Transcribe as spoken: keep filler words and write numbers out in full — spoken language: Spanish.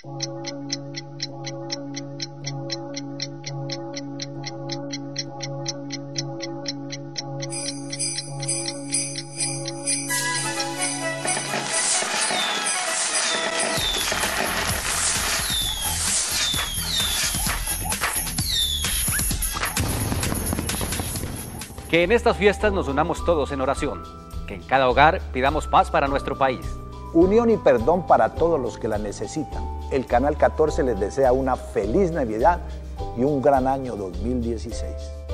Que en estas fiestas nos unamos todos en oración, que en cada hogar pidamos paz para nuestro país. Unión y perdón para todos los que la necesitan. El Canal catorce les desea una feliz Navidad y un gran año dos mil dieciséis.